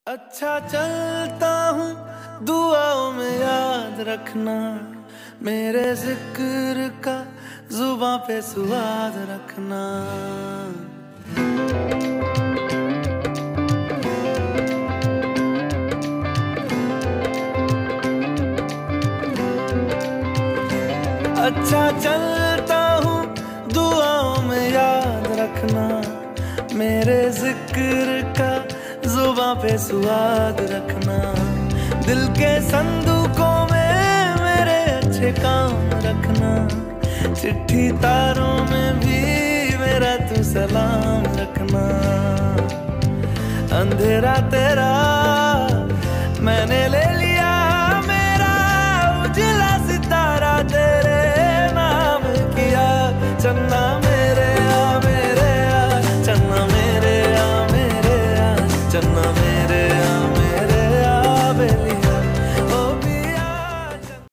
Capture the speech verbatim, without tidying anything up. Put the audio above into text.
अच्छा चलता हूँ दुआओं में याद रखना, मेरे जिक्र का जुबां पे सुआद रखना। अच्छा चलता हूँ दुआओं में याद रखना, मेरे जिक्र का जुबां पे सुआद रखना। दिल के संदूकों में मेरे अच्छे काम रखना, चिट्ठी तारों में भी मेरा तू सलाम रखना। अंधेरा तेरा मैंने ले लिया, मेरा उजला सितारा तेरे नाम किया। चन्ना मेरे आ मेरे आ, चन्ना मेरे आ मेरे आ, चन्ना मेरे आ।